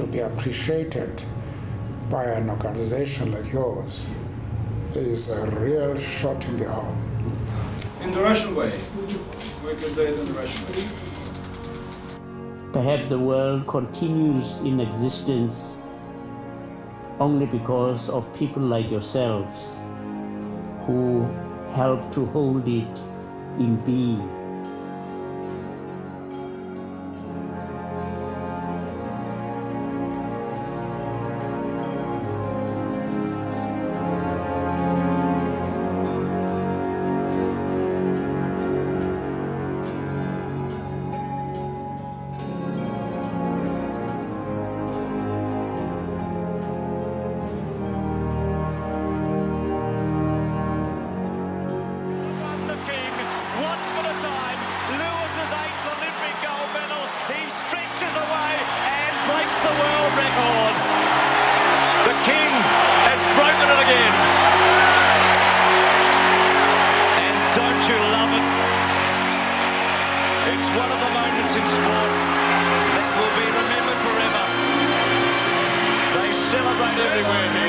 to be appreciated by an organization like yours is a real shot in the arm. In the Russian way. We can do it in the Russian way. Perhaps the world continues in existence only because of people like yourselves who help to hold it in being. One of the moments in sport that will be remembered forever. They celebrate everywhere.